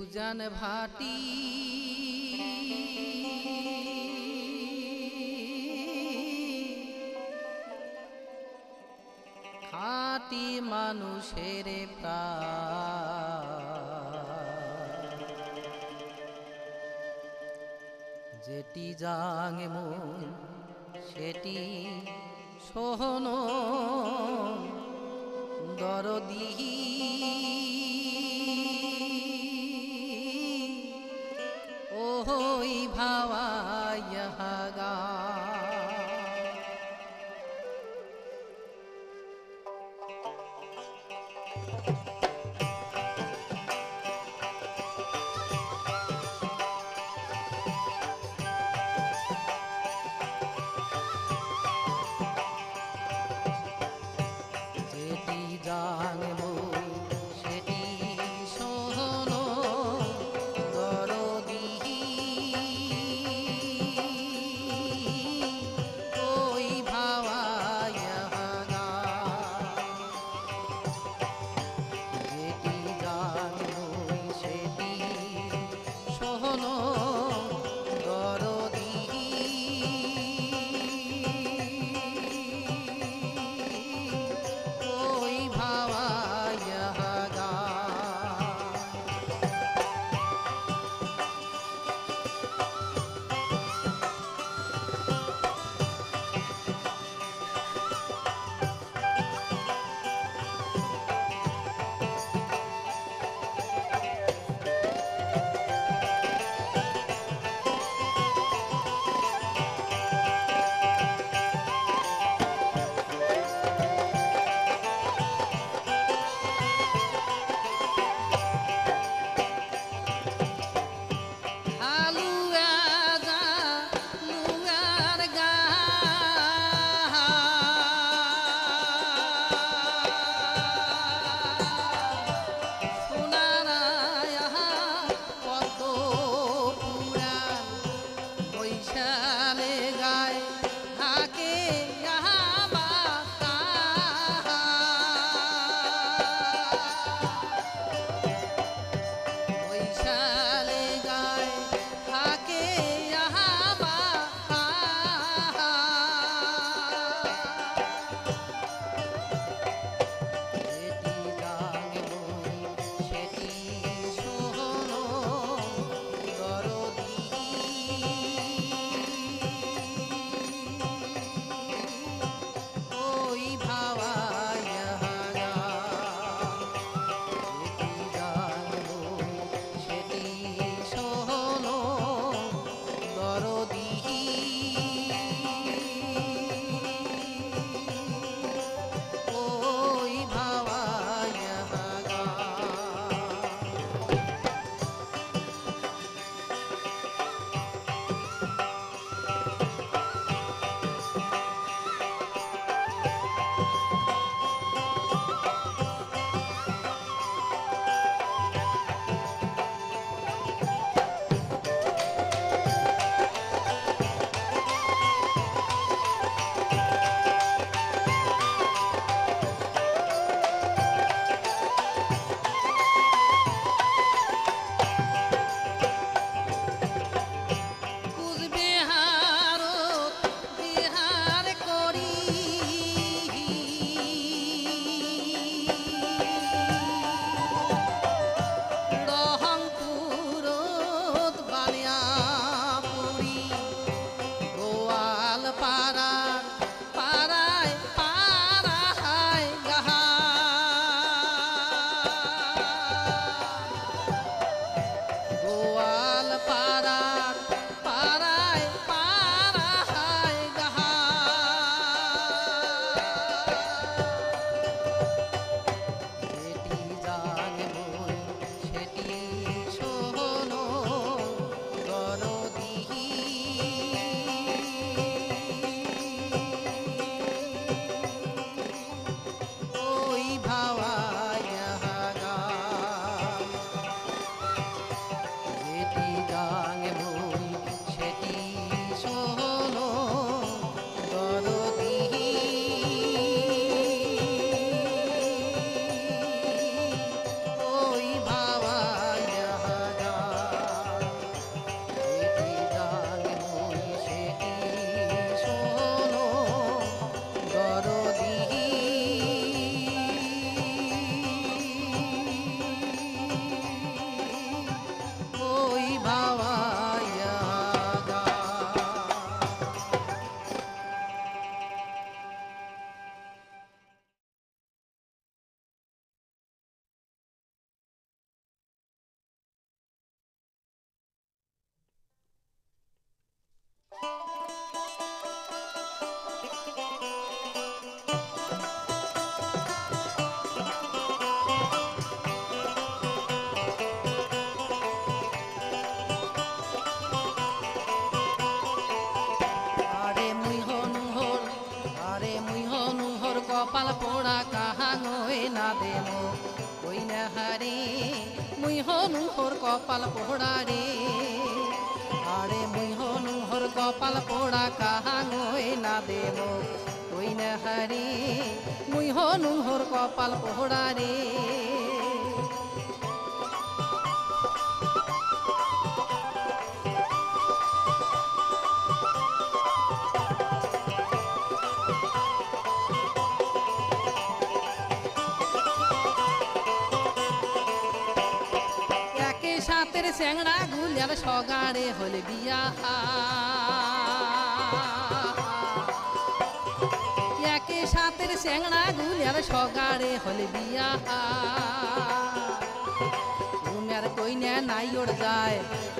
উজান ভাটি খাঁটি মানুষের প্রাণ যেটি জাগে মন সেটি সোহনো দরদি ওই ভাওয়াইয়া যেটি জানবো সেটি শোনো দরদি হর কপাল পোড়া রে আরে মুই হনু হর কপাল পোড়া কাহাঙই না দেব কই না হারে মুই হনু হর কপাল পোড়া রে সাতের স্যাংড়া গুলিয়ার সগাড়ে হলে বিয়া একে সাতের স্যাংড়া গুলিয়ার সগাড়ে হলে বিয়া উমের কইনা নাই ওর যায়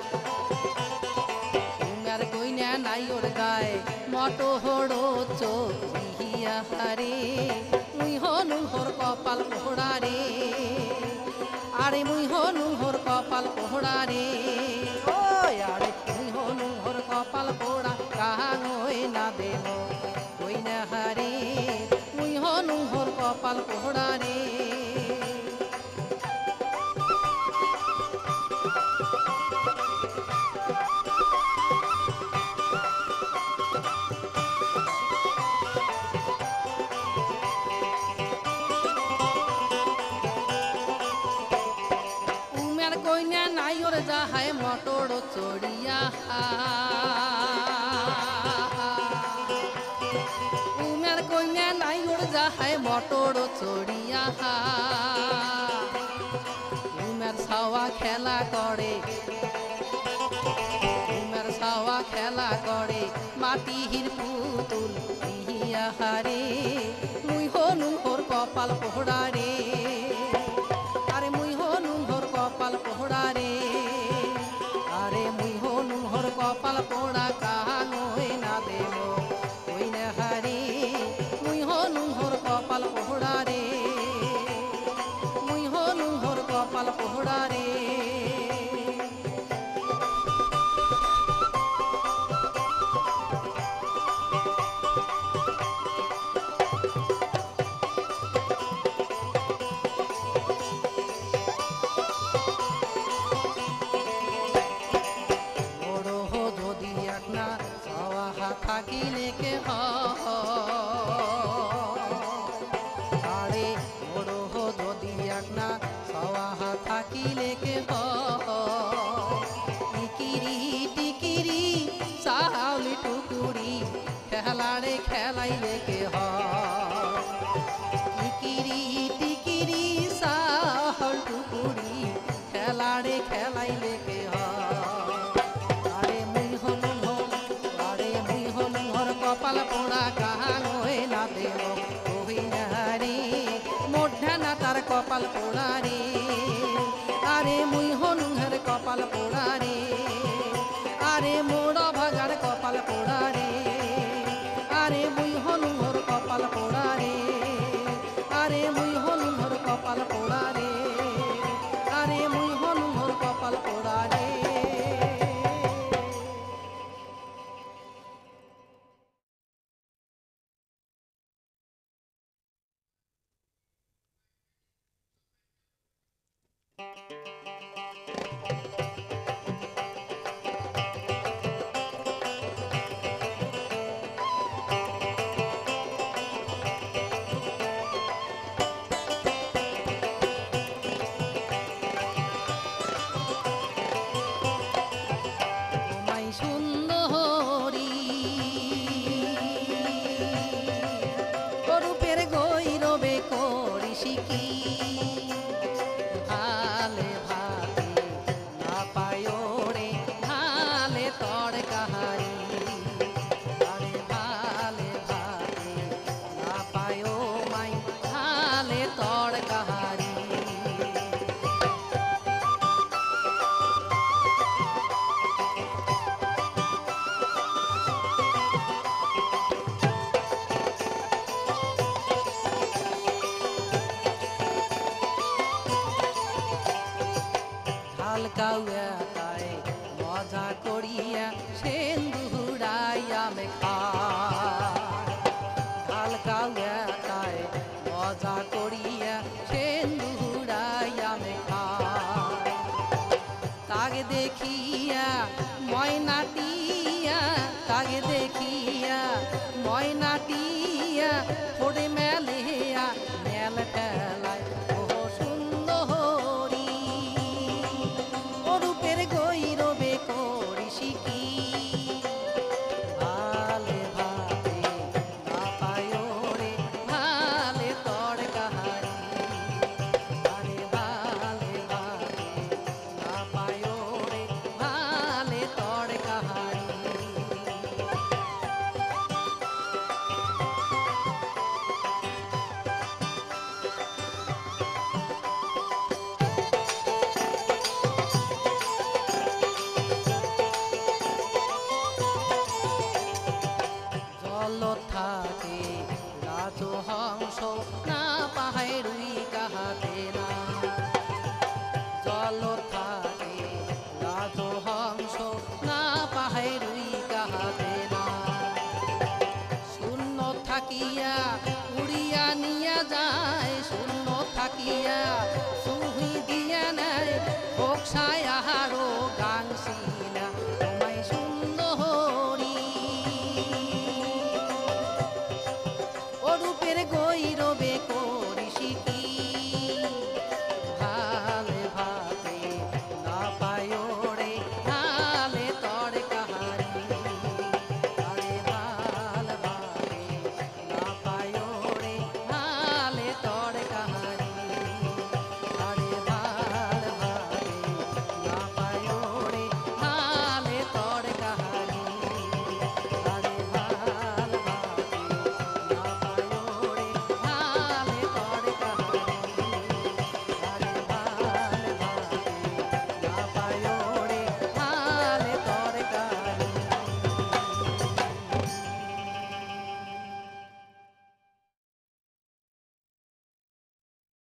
উমের কইনা নাই ওর গায় মটো হড়ো চোখ হিয়া হারে মুই হনু হর কপাল পোড়া রে আরে মুই হনু হর কপাল পোড়া রে ও আরে মুই হনু হর কপাল পোড়া কাহাঙই না দেব কই না হারে মুই হনু হর কপাল পোড়া রে কইনা নাই ওর যাহায় মটর চড়িয়া উমের কইনা নাই ওর যাহায় মটর চড়িয়া উমের ছাওয়া খেলা করে উমের ছাওয়া খেলা করে মাটির পুতুল ইয়া হারে মুই হনু হর কপাল পোড়া রে আরে মুই হনু হর কপাল পোড়া রে আরে মুই হনু হর কপাল পোড়া কাহাঙই না দেব কই না হারে মুই হনু হর কপাল পোড়া রে মুই হনু হর কপাল পোড়া রে থাকিলে কে আরে বড় যদি একনা সওয়াহা থাকিলে কে টিকিরি টিকিরি সাউলি টুকুরি খেলাড়ে খেলাইলে কে টিকিরি টিকিরি সাউল টুকুরি খেলাড়ে খেলাইলে কে কপাল পোড়া কাহাঙই না দেব কই না রে মোঢা না তার কপাল পোড়া রে আরে মুই হনু হর কপাল পোড়া রে আরে মোড় ভাগার কপাল পোড়া রে আরে মুই হনু হর কপাল পোড়া রে আরে মুই হনু হর কপাল পোড়া রে আরে মুই হনু হর কপাল পোড়া রে কাউয়াতায় মজা করিয়া সেন্দুরাইয়া মেখা কাল কাউয়াতায় মজা করিয়া সেন্দুরাইয়া মেখা তাকে দেখিয়া ময়নাটিয়া, তাকে দেখিয়া ময়নাটিয়া ফোড়ে মেলেয়া মেল ফেলায় ও সুন্দরী, ও রূপের গৈরবে করিসি কি, ভালে ভাতে না পায় রে ভালে তর কাহারি, আরে ভালে ভাতে না পায় রে ভালে তর কাহারি। জলত থাকে রাজহংস না পাহায় রুই কাহাতে না, জলত থাকে রাজহংস না পাহায় রুই কাহাতে না, শূন্য থাকিয়া উড়িয়া নিয়া যায়, শূন্য থাকিয়া সুহি দিয়া নেয় বক্সায় আহারো গাংসি।